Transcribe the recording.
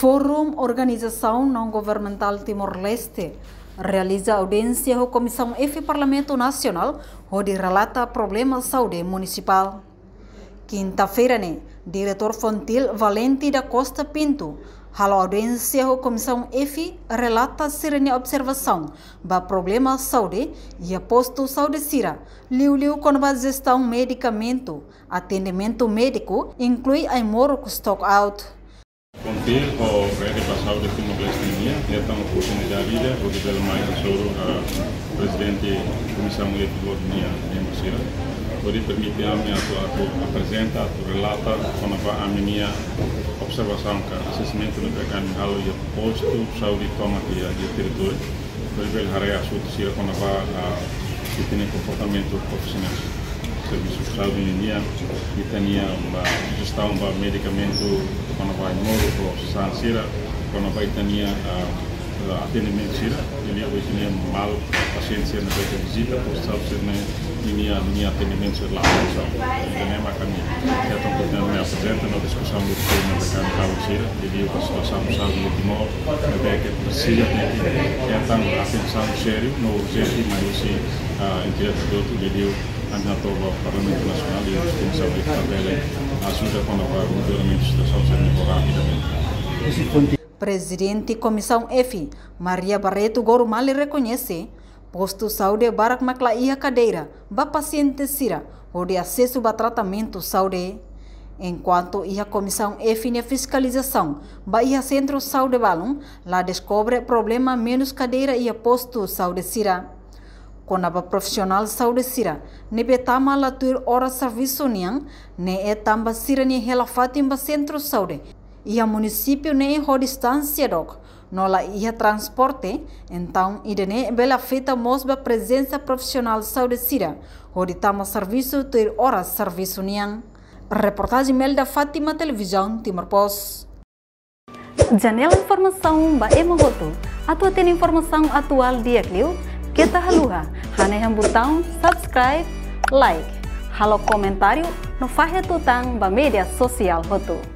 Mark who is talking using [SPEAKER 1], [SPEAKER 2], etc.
[SPEAKER 1] Fórum Organização Não Governamental Timor-Leste realiza audiência à Comissão F Parlamento Nacional, onde relata problemas de saúde municipal. Quinta-feira, diretor Fontil Valente da Costa Pinto, a audiência à Comissão F relata serem observação ba problemas de saúde e a posto saúde sira, liu com a gestão medicamento, atendimento médico, inclui a moro stock out.
[SPEAKER 2] Fontil o rede passado de Timor-Leste é uma oportunidade o que pelo mais sobre o presidente da Comissão Eleitoral de Mocira, onde permite a minha apresenta, relata com a minha observação que assessamento do mercado e posto saúde toma aqui de território, onde ele hará a sua tira com a tem comportamento profissional. Serviço de saúde e tinha uma gestão de medicamento quando vai moro para sira quando vai tinha atendimento sira ele hoje tinha mal paciente na visita por saber minha atendimento lá então é uma caminho então portanto me apresenta na discussão do tema da carga sira ele a situação saúde de Timor é que precisa ter então atenção sério no urgente mas se entidade do outro ele o Parlamento Nacional e a Comissão de Tabela ajuda quando o melhoramento da situação ser melhorado rapidamente.
[SPEAKER 1] Presidente da Comissão F, Maria Barreto Gorumali reconhece posto saúde barak makla ia cadeira ba paciente sira onde acesso a tratamento saúde. Enquanto a Comissão F na fiscalização ba ia centro saúde balum, lá descobre problema menos cadeira e posto saúde sira. Com a profissional saúde sira, nebe tama latur hora serviço niang, ne é tamba sira ni hela fatimba centro saúde. E a município ne é distância dok, nola ia transporte, então idene bela feita mosba presença profissional saúde sira, onde tama serviço tur hora serviço niang. Reportagem Melda Fátima Televisão Timor Post.
[SPEAKER 3] Janela informação ba emogoto, atu tem informação atual dia clio. Kita haluha, haneham botão subscribe, like, halo comentário, no fahe tutang ba media sosial hotu.